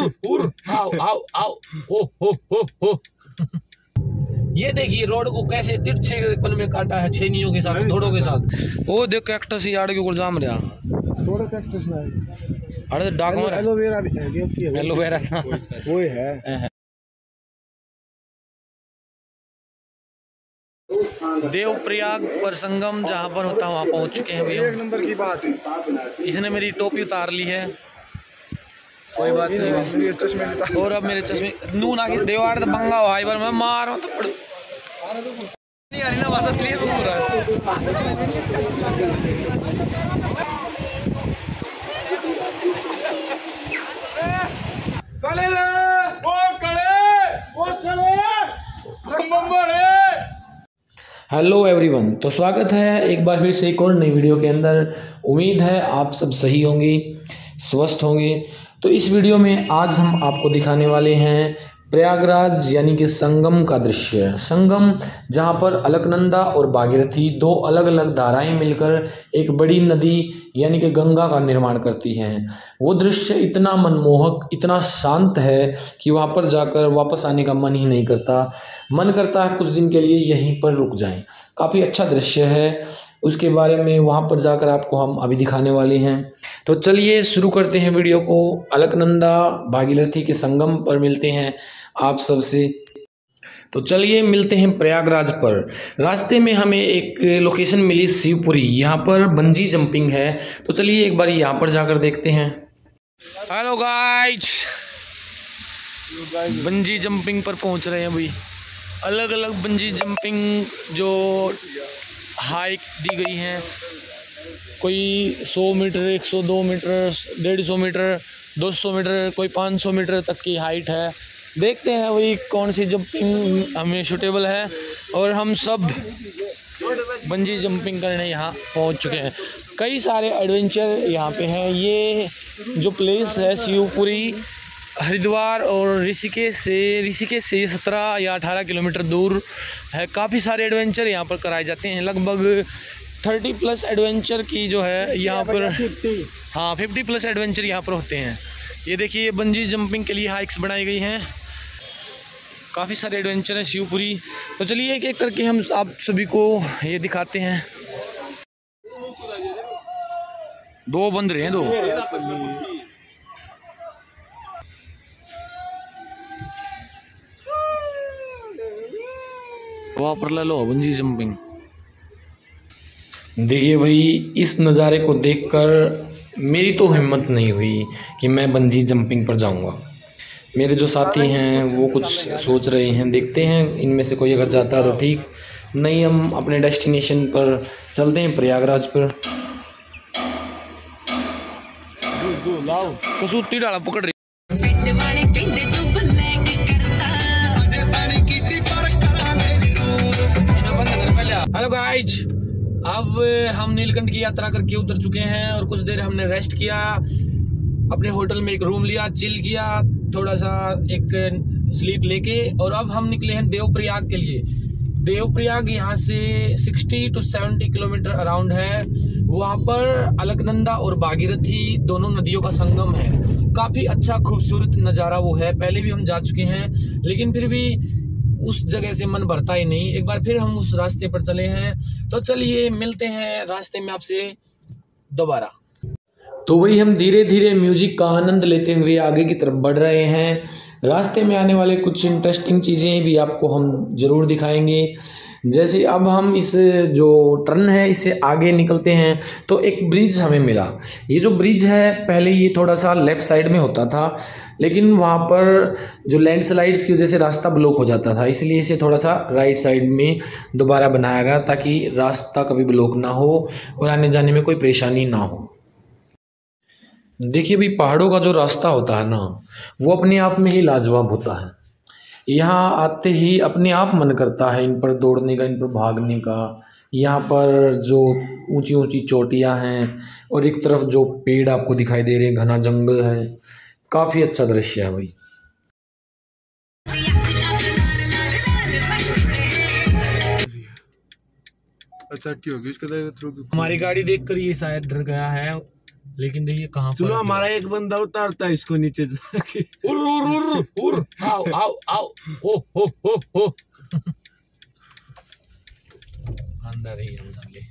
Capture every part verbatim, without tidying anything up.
उर उर आओ आओ आओ ओ हो हो हो। ये देखिए रोड को कैसे तिरछे पन में काटा है, छेनियों के साथ, धोड़ों के साथ। वो देख कैक्टस ही आड़ के ऊपर जाम रहा, थोड़ा कैक्टस ना अरे डाक मार एलोवेरा भी है, एलोवेरा वो है। देवप्रयाग पर संगम जहाँ पर होता है वहाँ पहुँच चुके हैं भैया। एक नंबर की बात है। इसने मेरी टोपी उतार ली है, कोई बात नहीं। चश्मे और अब मेरे चश्मे नून आके देवार तो बंगा भाई पर मैं मार तो पड़ नहीं आ रही ना बात, इसलिए हो रहा है। कले रे वो कले वो कले बम्बड़े। हेलो एवरीवन, तो स्वागत है एक बार फिर से एक और नई वीडियो के अंदर। उम्मीद है आप सब सही होंगे, स्वस्थ होंगे। तो इस वीडियो में आज हम आपको दिखाने वाले हैं प्रयागराज यानी कि संगम का दृश्य। संगम जहां पर अलकनंदा और भागीरथी दो अलग अलग धाराएं मिलकर एक बड़ी नदी यानी कि गंगा का निर्माण करती हैं। वो दृश्य इतना मनमोहक, इतना शांत है कि वहां पर जाकर वापस आने का मन ही नहीं करता। मन करता है कुछ दिन के लिए यहीं पर रुक जाएं। काफ़ी अच्छा दृश्य है, उसके बारे में वहाँ पर जाकर आपको हम अभी दिखाने वाले हैं। तो चलिए शुरू करते हैं वीडियो को। अलकनंदा भागीरथी के संगम पर मिलते हैं आप सबसे। तो चलिए मिलते हैं प्रयागराज पर। रास्ते में हमें एक लोकेशन मिली शिवपुरी, यहाँ पर बंजी जंपिंग है। तो चलिए एक बार यहाँ पर जाकर देखते हैं। हेलो गाइस, बंजी जंपिंग पर पहुँच रहे हैं अभी। अलग अलग बंजी जंपिंग जो हाइट दी गई हैं, कोई सौ मीटर, एक सौ दो मीटर, डेढ़ सौ मीटर, दो सौ मीटर, कोई पाँच सौ मीटर तक की हाइट है। देखते हैं वही कौन सी जंपिंग हमें सूटेबल है। और हम सब बंजी जंपिंग करने यहाँ पहुँच चुके हैं। कई सारे एडवेंचर यहाँ पे हैं। ये जो प्लेस है शिवपुरी, हरिद्वार और ऋषिकेश से ऋषिकेश से सत्रह या अठारह किलोमीटर दूर है। काफ़ी सारे एडवेंचर यहाँ पर कराए जाते हैं। लगभग थर्टी प्लस एडवेंचर की जो है यहाँ पर, हाँ फिफ्टी प्लस एडवेंचर यहाँ पर होते हैं। ये देखिए, ये बंजी जंपिंग के लिए हाइक्स बनाई गई हैं। काफ़ी सारे एडवेंचर है शिवपुरी। तो चलिए एक एक करके हम आप सभी को ये दिखाते हैं। दो बंद रहे हैं, दो वहाँ पर ले लो बंजी जंपिंग। देखिए भाई, इस नज़ारे को देखकर मेरी तो हिम्मत नहीं हुई कि मैं बंजी जंपिंग पर जाऊंगा। मेरे जो साथी हैं वो कुछ सोच रहे हैं, देखते हैं इनमें से कोई अगर जाता है तो ठीक, नहीं हम अपने डेस्टिनेशन पर चलते हैं, प्रयागराज पर। कसूती डाला पकड़ रही। हेलो गाइज, अब हम नीलकंठ की यात्रा करके उतर चुके हैं और कुछ देर हमने रेस्ट किया, अपने होटल में एक रूम लिया, चिल किया, थोड़ा सा एक स्लीप लेके, और अब हम निकले हैं देवप्रयाग के लिए। देवप्रयाग यहाँ से साठ टू सत्तर किलोमीटर अराउंड है। वहाँ पर अलकनंदा और भागीरथी दोनों नदियों का संगम है। काफ़ी अच्छा खूबसूरत नज़ारा वो है। पहले भी हम जा चुके हैं, लेकिन फिर भी उस जगह से मन भरता ही नहीं। एक बार फिर हम उस रास्ते पर चले हैं। तो चलिए मिलते हैं रास्ते में आपसे दोबारा। तो वही हम धीरे धीरे म्यूजिक का आनंद लेते हुए आगे की तरफ बढ़ रहे हैं। रास्ते में आने वाले कुछ इंटरेस्टिंग चीज़ें भी आपको हम ज़रूर दिखाएंगे। जैसे अब हम इस जो टर्न है इससे आगे निकलते हैं तो एक ब्रिज हमें मिला। ये जो ब्रिज है पहले ये थोड़ा सा लेफ़्ट साइड में होता था, लेकिन वहाँ पर जो लैंडस्लाइड्स की वजह से रास्ता ब्लॉक हो जाता था, इसलिए इसे थोड़ा सा राइट साइड में दोबारा बनाया गया ताकि रास्ता कभी ब्लॉक ना हो और आने जाने में कोई परेशानी ना हो। देखिए भाई, पहाड़ों का जो रास्ता होता है ना, वो अपने आप में ही लाजवाब होता है। यहाँ आते ही अपने आप मन करता है इन पर दौड़ने का, इन पर भागने का। यहाँ पर जो ऊंची ऊंची चोटियाँ हैं और एक तरफ जो पेड़ आपको दिखाई दे रहे हैं, घना जंगल है, काफ़ी अच्छा दृश्य है भाई। अच्छा होगी इसके थ्रू। हमारी गाड़ी देखकर ये शायद डर गया है, लेकिन देखिए कहाँ पर चलो हमारा एक बंदा उतारता है इसको नीचे जाके। उर उर उर उर आओ आओ आओ हो हो हो हो अंदर ही अंदर ले।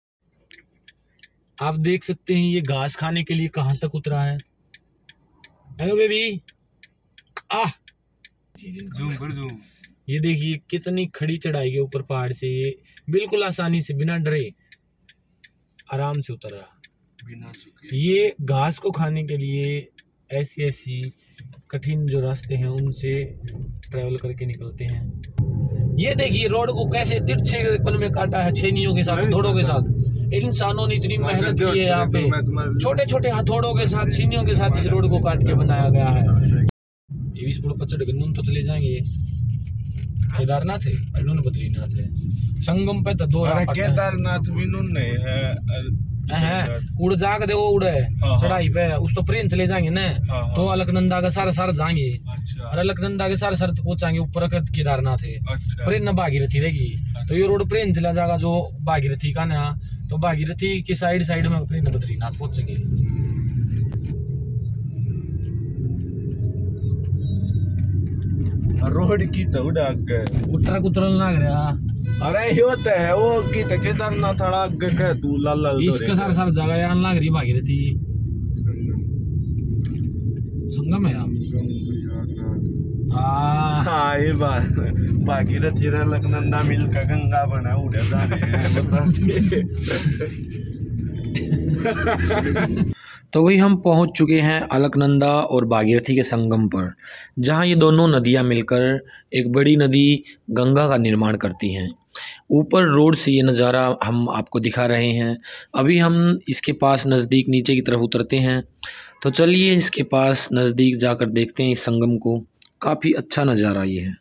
आप देख सकते हैं ये घास खाने के लिए कहाँ तक उतरा है। हेलो बेबी आह जूम कर जूम। ये देखिए कितनी खड़ी चढ़ाई के ऊपर पहाड़ से ये बिल्कुल आसानी से बिना डरे आराम से उतर रहा। बिना सूखे। ये घास को खाने के लिए ऐसी ऐसी कठिन जो रास्ते हैं उनसे ट्रेवल करके निकलते हैं। ये देखिए रोड को कैसे तिरछे पन में काटा है, छेनियों के साथ, हथौड़ों के साथ। इंसानों ने इतनी मेहनत की है यहाँ पे, छोटे छोटे हथौड़ों के साथ, छीनियों के साथ इस रोड को काट के बनाया गया है। ये बीस पुल पचड़ गन्नून तो चले जाएंगे। केदारनाथ है, अरुण बद्रीनाथ है, संगम पे तो दो केदारनाथ भी नहीं है है उड़ जाग दे वो उड़े चढ़ाई पे उस तो प्रेम चले जाएंगे ना। हाँ, हाँ। तो अलकनंदा का सारा सारा जाएंगे। अच्छा। और अलकनंदा के सारे सारे पहुंचाएंगे ऊपर केदारनाथ है। अच्छा। प्रेम न भागीरथी रहेगी। अच्छा। तो ये रोड प्रेम चला जाएगा जो भागीरथी का ना, तो भागीरथी की साइड साइड में प्रेम बद्रीनाथ पहुंचेंगे। रोड की तो उड़ा उतरा कुतरल ना रहा। अरे होते है वो की तो केदारनाथ आगे के तू लाल लाल इसके सारे सारे जगह यहाँ लाग रही भागीरथी संगम है यहाँ। हाँ हाँ ये बात भागीरथी अलकनंदा मिलकर गंगा बना उड़े जा रहे हैं बता। तो वही हम पहुंच चुके हैं अलकनंदा और भागीरथी के संगम पर, जहां ये दोनों नदियां मिलकर एक बड़ी नदी गंगा का निर्माण करती हैं। ऊपर रोड से ये नज़ारा हम आपको दिखा रहे हैं। अभी हम इसके पास नज़दीक नीचे की तरफ उतरते हैं। तो चलिए इसके पास नज़दीक जाकर देखते हैं इस संगम को। काफ़ी अच्छा नज़ारा ये है।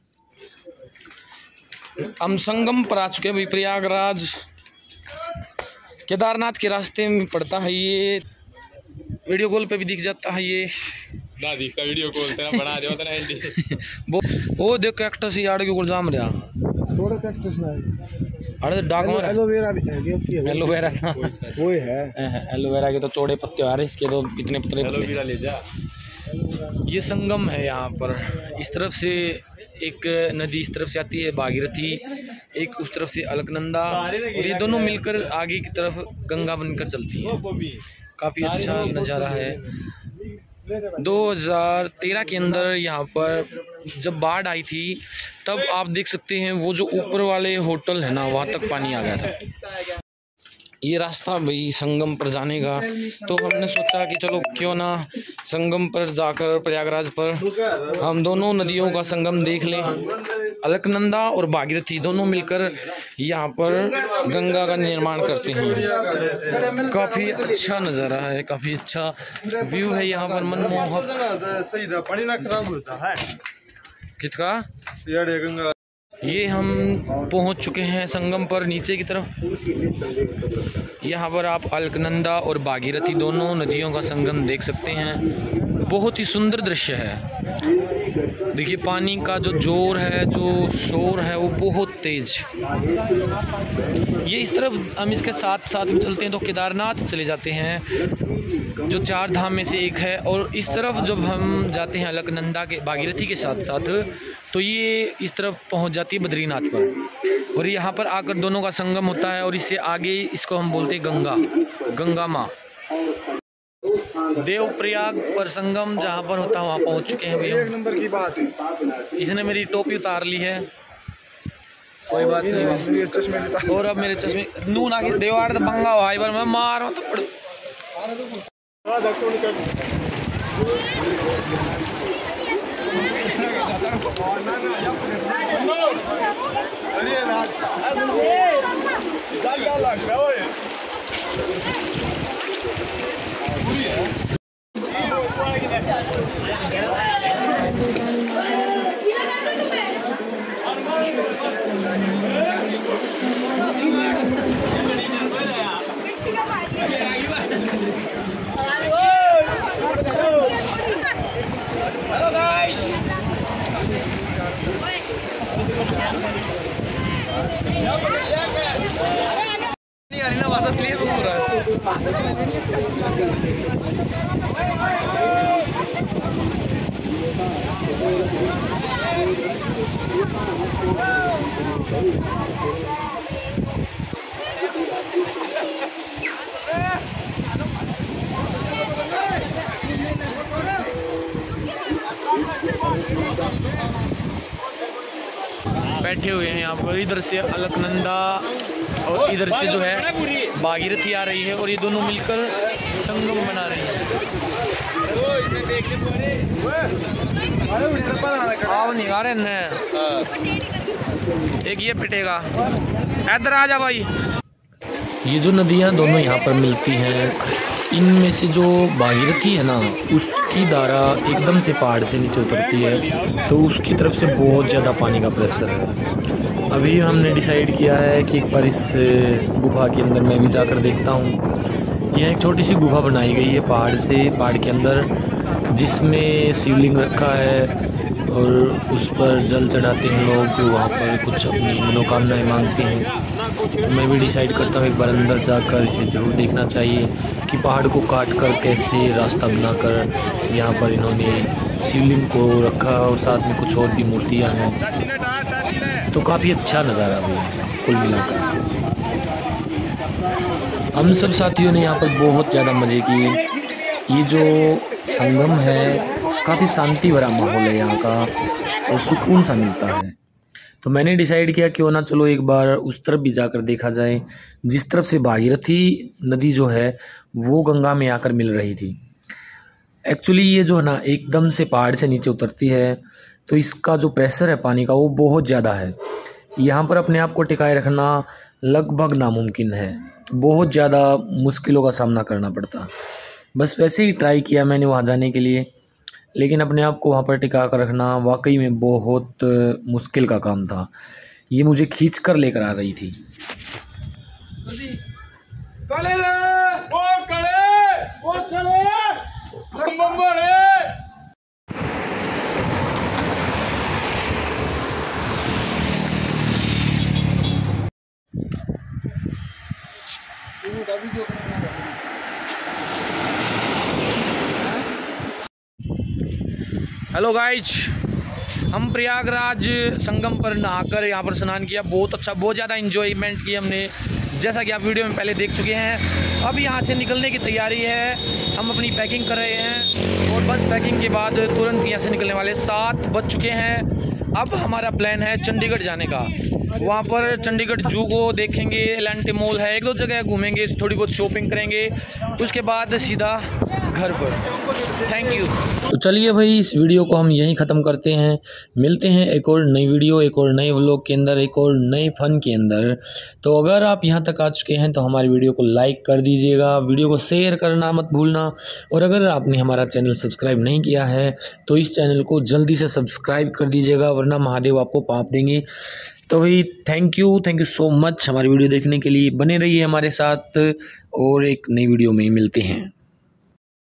हम संगम पर आ चुके हैं भाई। प्रयागराज केदारनाथ के रास्ते में पड़ता है ये। वीडियो कॉल पे भी दिख जाता है ये ना दिखता वीडियो कॉल तेरा बना दिया तेरा एंडी वो वो देख कैक्टस यार के ऊपर जाम रहा थोड़ा कैक्टस ना अरे डाक में एलोवेरा भी है क्या? एलोवेरा ना वो है एलोवेरा के तो चौड़े पत्ते आ रहे, इसके तो इतने पतले एलोवेरा ले जा। ये संगम है यहाँ पर। इस तरफ से एक नदी इस तरफ से आती है भागीरथी, एक उस तरफ से अलकनंदा, और ये दोनों मिलकर आगे की तरफ गंगा बनकर चलती है। काफ़ी अच्छा नज़ारा है। दो हज़ार तेरह के अंदर यहाँ पर जब बाढ़ आई थी तब आप देख सकते हैं वो जो ऊपर वाले होटल है ना वहाँ तक पानी आ गया था। ये रास्ता भाई संगम पर जाने का, तो हमने सोचा कि चलो क्यों ना संगम पर जाकर प्रयागराज पर हम दोनों नदियों का संगम देख लें। अलकनंदा और भागीरथी दोनों मिलकर यहाँ पर गंगा का निर्माण करते हैं। काफ़ी अच्छा नज़ारा है, काफ़ी अच्छा व्यू है यहाँ पर, मनमोहक। पानी ना खराब होता है कितना गंगा। ये हम पहुंच चुके हैं संगम पर नीचे की तरफ। यहाँ पर आप अलकनंदा और भागीरथी दोनों नदियों का संगम देख सकते हैं। बहुत ही सुंदर दृश्य है। देखिए पानी का जो जोर है, जो शोर है वो बहुत तेज। ये इस तरफ हम इसके साथ साथ में चलते हैं तो केदारनाथ चले जाते हैं जो चार धाम में से एक है, और इस तरफ जब हम जाते हैं अलकनंदा के भागीरथी के साथ साथ तो ये इस तरफ पहुंच जाती है बद्रीनाथ पर, और यहाँ पर आकर दोनों का संगम होता है। और इससे आगे इसको हम बोलते हैं गंगा, गंगा माँ। देवप्रयाग पर संगम जहाँ पर होता है वहाँ पहुँच चुके हैं भैया। एक नंबर की बात है। इसने मेरी टोपी उतार ली है, कोई बात नहीं। और अब मेरे चश्मे नून आगे देवाड़ बंगा हुआ बार मैं मारो तो हेलो गाइस, नहीं आ रही ना बात, इसलिए घूम रहा है। बैठे हुए हैं यहाँ पर। इधर से अलकनंदा और इधर से जो है भागीरथी आ रही है और ये दोनों मिलकर संगम बना रही है। आओ नहीं आ रहे हैं, एक ये पिटेगा। इधर आ जा भाई। ये जो नदियाँ दोनों यहाँ पर मिलती हैं, इनमें से जो भागीरथी है ना, उसकी धारा एकदम से पहाड़ से नीचे उतरती है, तो उसकी तरफ से बहुत ज़्यादा पानी का प्रेशर है। अभी हमने डिसाइड किया है कि एक बार इस गुफा के अंदर मैं भी जाकर देखता हूँ। यह एक छोटी सी गुफा बनाई गई है पहाड़ से, पहाड़ के अंदर, जिसमें शिवलिंग रखा है और उस पर जल चढ़ाते हैं लोग, वहाँ पर कुछ अपनी मनोकामनाएं मांगते हैं। तो मैं भी डिसाइड करता हूँ एक बार अंदर जाकर इसे ज़रूर देखना चाहिए कि पहाड़ को काट कर कैसे रास्ता बनाकर यहाँ पर इन्होंने शिवलिंग को रखा और साथ में कुछ और भी मूर्तियाँ हैं। तो काफ़ी अच्छा नज़ारा भी है कुल मिलाकर। हम सब साथियों ने यहाँ पर बहुत ज़्यादा मज़े किए। ये जो संगम है, काफ़ी शांति भरा माहौल है यहाँ का और सुकून सा मिलता है। तो मैंने डिसाइड किया क्यों ना चलो एक बार उस तरफ भी जाकर देखा जाए, जिस तरफ से भागीरथी नदी जो है वो गंगा में आकर मिल रही थी। एक्चुअली ये जो है ना एकदम से पहाड़ से नीचे उतरती है, तो इसका जो प्रेशर है पानी का वो बहुत ज़्यादा है। यहाँ पर अपने आप को टिकाए रखना लगभग नामुमकिन है, बहुत ज़्यादा मुश्किलों का सामना करना पड़ता। बस वैसे ही ट्राई किया मैंने वहाँ जाने के लिए, लेकिन अपने आप को वहाँ पर टिका कर रखना वाकई में बहुत मुश्किल का काम था। ये मुझे खींच कर लेकर आ रही थी। हेलो गाइज, हम प्रयागराज संगम पर नहाकर यहाँ पर स्नान किया। बहुत अच्छा, बहुत ज़्यादा इन्जॉयमेंट किया हमने, जैसा कि आप वीडियो में पहले देख चुके हैं। अब यहाँ से निकलने की तैयारी है, हम अपनी पैकिंग कर रहे हैं और बस पैकिंग के बाद तुरंत यहाँ से निकलने वाले। सात बज चुके हैं। अब हमारा प्लान है चंडीगढ़ जाने का। वहाँ पर चंडीगढ़ जू को देखेंगे, एल एंड टी मॉल है, एक दो जगह घूमेंगे, थोड़ी बहुत शॉपिंग करेंगे, उसके बाद सीधा घर पर। Thank you. तो चलिए भाई, इस वीडियो को हम यहीं ख़त्म करते हैं। मिलते हैं एक और नई वीडियो, एक और नए व्लॉग के अंदर, एक और नए फन के अंदर। तो अगर आप यहाँ तक आ चुके हैं तो हमारी वीडियो को लाइक कर दीजिएगा, वीडियो को शेयर करना मत भूलना। और अगर आपने हमारा चैनल सब्सक्राइब नहीं किया है तो इस चैनल को जल्दी से सब्सक्राइब कर दीजिएगा, वरना महादेव आपको पाप देंगे। तो भाई thank you, thank you so much हमारी वीडियो देखने के लिए। बने रहिए हमारे साथ और एक नई वीडियो में मिलते हैं।